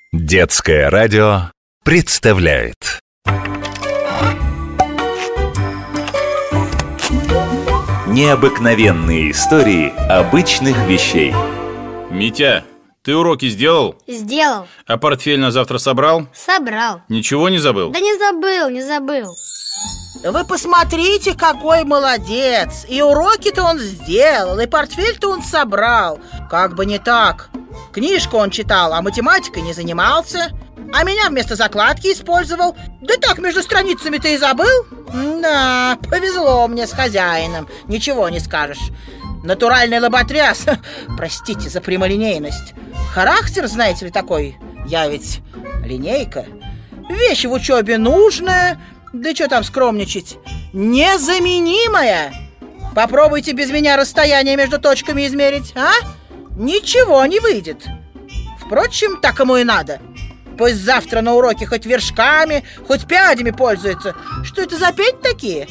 Детское радио представляет необыкновенные истории обычных вещей. Митя, ты уроки сделал? Сделал. А портфель на завтра собрал? Собрал. Ничего не забыл? Да не забыл. Вы посмотрите, какой молодец. И уроки-то он сделал, и портфель-то он собрал. Как бы не так. Книжку он читал, а математикой не занимался. А меня вместо закладки использовал. Да так, между страницами-то и забыл. Да, повезло мне с хозяином. Ничего не скажешь. Натуральный лоботряс. Простите за прямолинейность. Характер, знаете ли, такой. Я ведь линейка. Вещь в учебе нужная. Да что там скромничать? Незаменимая. Попробуйте без меня расстояние между точками измерить, а? Ничего не выйдет. Впрочем, так ему и надо. Пусть завтра на уроке хоть вершками, хоть пядями пользуется. Что это за пять такие?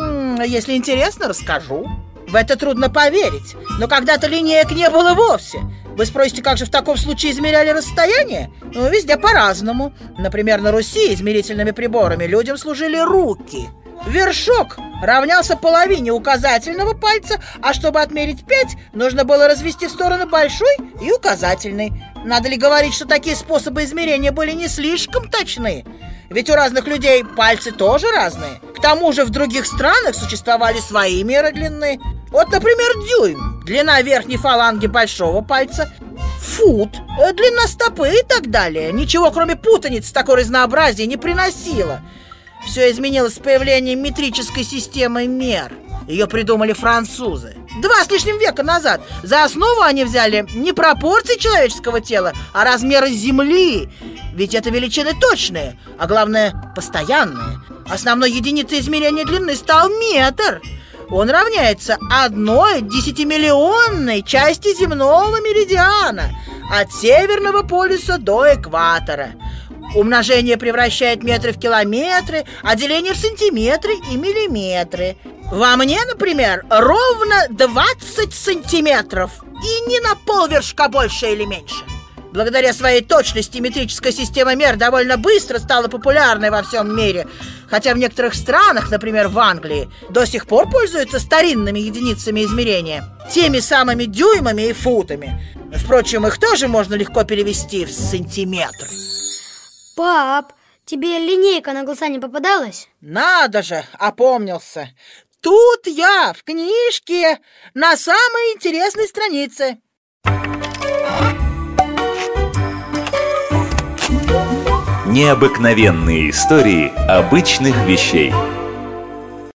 Если интересно, расскажу. В это трудно поверить, но когда-то линеек не было вовсе. Вы спросите, как же в таком случае измеряли расстояние? Ну, везде по-разному. Например, на Руси измерительными приборами людям служили руки. Вершок равнялся половине указательного пальца, а чтобы отмерить 5, нужно было развести в стороны большой и указательный. Надо ли говорить, что такие способы измерения были не слишком точны? Ведь у разных людей пальцы тоже разные. К тому же в других странах существовали свои меры длины. Вот, например, дюйм, длина верхней фаланги большого пальца, фут, длина стопы и так далее. Ничего, кроме путаницы, такое разнообразие не приносило. Все изменилось с появлением метрической системы мер. Ее придумали французы 2 с лишним века назад. За основу они взяли не пропорции человеческого тела, а размеры Земли. Ведь это величины точные, а главное, постоянные. Основной единицей измерения длины стал метр. Он равняется 1 десятимиллионной части земного меридиана от Северного полюса до экватора. Умножение превращает метры в километры, а деление в сантиметры и миллиметры. Во мне, например, ровно 20 сантиметров, и не на полвершка больше или меньше. Благодаря своей точности метрическая система мер довольно быстро стала популярной во всем мире, хотя в некоторых странах, например, в Англии, до сих пор пользуются старинными единицами измерения, теми самыми дюймами и футами. Впрочем, их тоже можно легко перевести в сантиметры. Пап, тебе линейка на глаза не попадалась? Надо же, опомнился. Тут я, в книжке, на самой интересной странице. Необыкновенные истории обычных вещей.